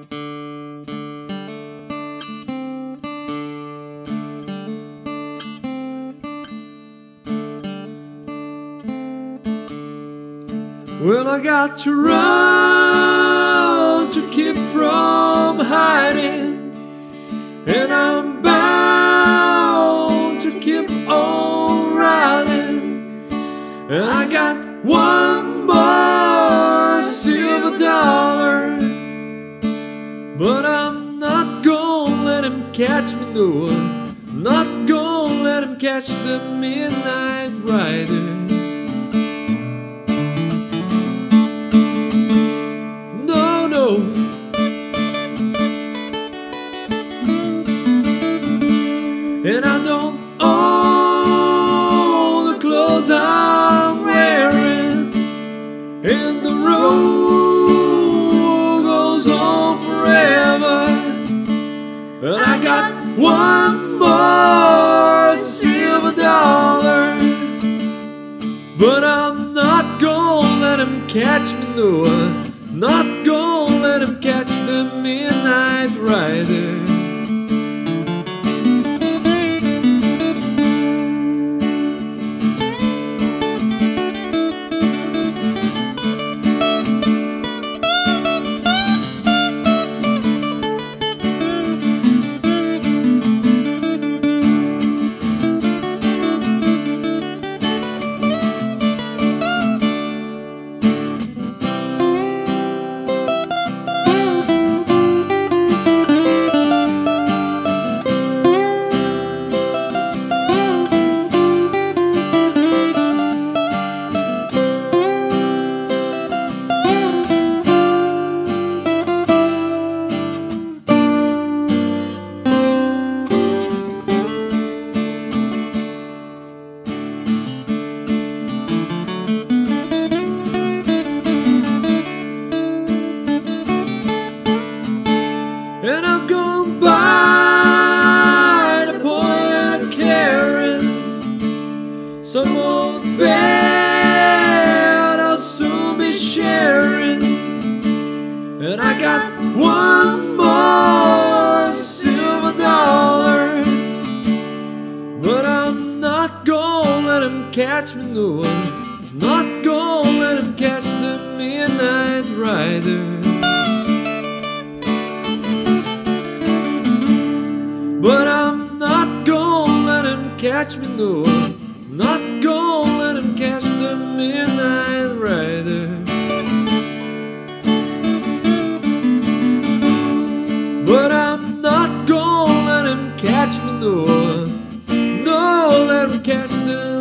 Well, I got to run to keep from hiding, and I'm bound to keep on riding. And I got one more silver dollar, but I'm not gonna let him catch me, no. Not gonna let him catch the midnight rider. And I don't own the clothes I'm wearing, and the road goes on forever. And I got one more silver dollar, but I'm not gonna let him catch me, no. Not gonna let him catch the midnight rider. And I'm gone by the point of caring. Some old bed I'll soon be sharing. And I got one more silver dollar, but I'm not gonna let him catch me, no. Not gonna let him catch the midnight rider. But I'm not gonna let him catch me, no. Not gonna let him catch the midnight rider. But I'm not gonna let him catch me, no. No, let him catch the